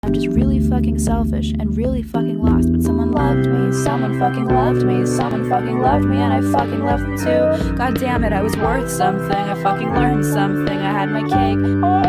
I'm just really fucking selfish and really fucking lost. But someone loved me, someone fucking loved me, someone fucking loved me, and I fucking loved them too. God damn it, I was worth something, I fucking learned something, I had my cake.